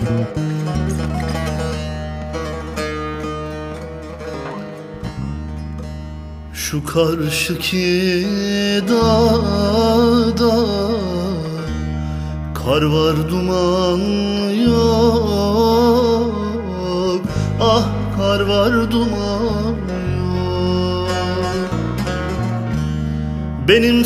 Şu karşıki dağda kar var, duman yok. Ah, kar var, duman yok. Benim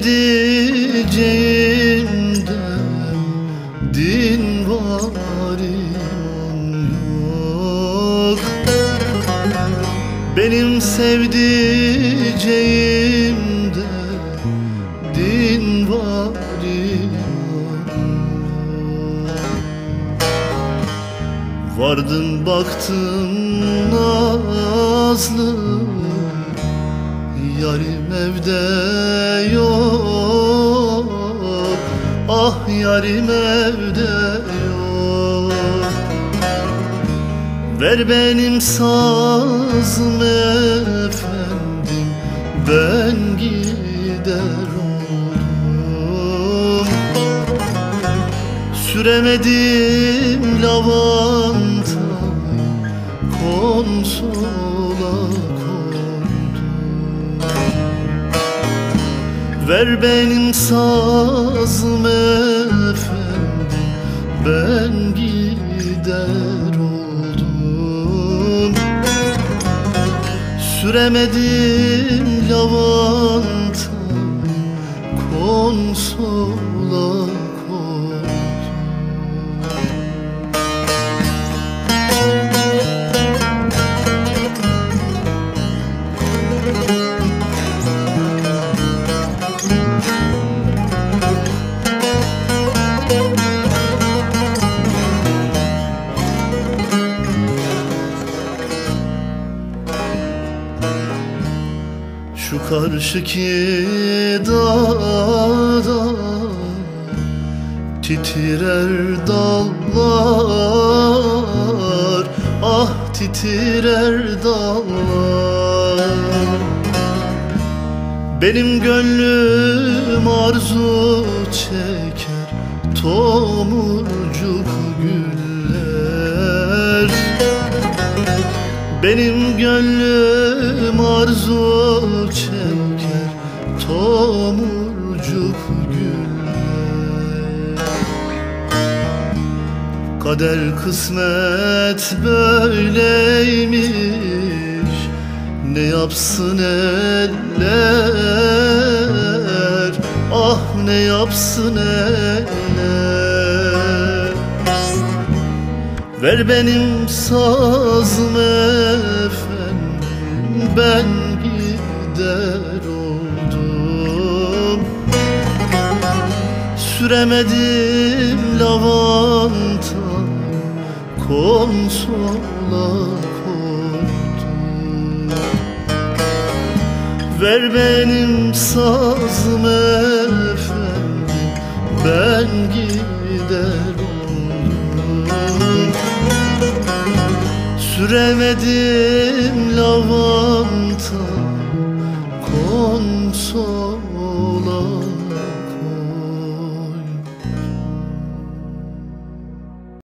sevdiceğimde din var, iman yok. Benim sevdiceğimde din var, iman yok. Vardın baktın nazlı, yarim evde yok. Ah, yarim evde yok. Ver benim sazım efendim, ben gider oldum. Süremedim lavantayı, konsola koydum. Ver benim sazım efendim, ben gider oldum. Süremedim lavantayı, konsola koydum. Şu karşıki dağda titrer dallar. Ah, titrer dallar. Benim gönlüm arzu çeker tomurcuk güller. Benim gönlüm arzu çeker tomurcuk güller. Kader kısmet böyleymiş, ne yapsın eller. Ah, ne yapsın eller. Ver benim sazım efendim, ben gider oldum. Süremedim lavantayı, konsola koydum. Ver benim sazım efendim, ben gider oldum. Süremedim lavantayı, konsola